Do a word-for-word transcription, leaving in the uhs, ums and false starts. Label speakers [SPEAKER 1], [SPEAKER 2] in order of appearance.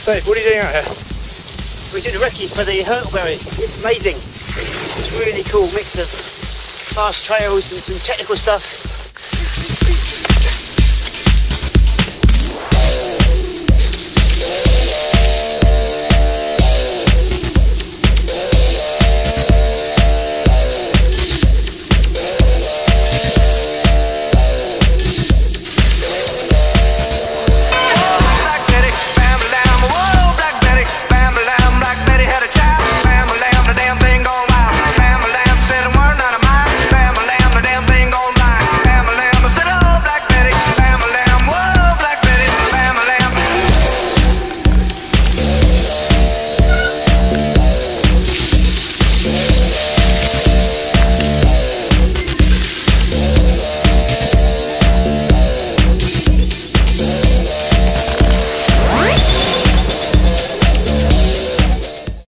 [SPEAKER 1] Dave, what are you doing out here?
[SPEAKER 2] We're doing a recce for the Hurtleberry. It's amazing. It's a really cool mix of fast trails and some technical stuff.